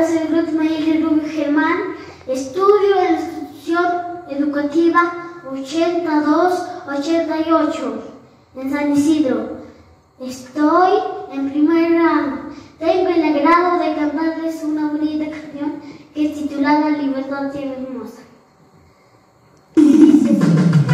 Hola, soy Ruth Mayeli Rubio Germán, estudio en la institución educativa 8288 en San Isidro. Estoy en primer grado. Tengo el agrado de cantarles una bonita canción que es titulada Libertad Tierra Hermosa. Dice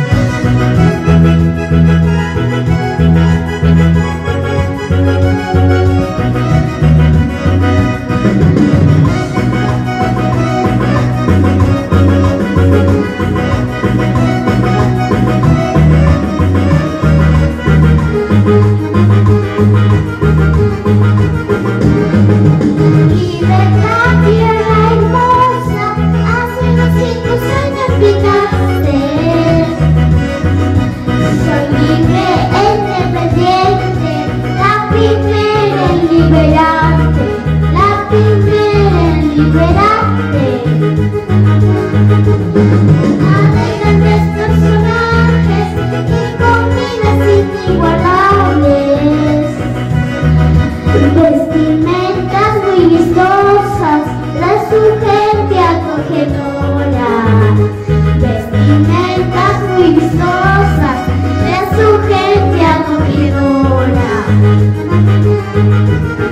vestimentas muy vistosas, la su gente acogedora. Vestimentas muy vistosas, la su gente acogedora.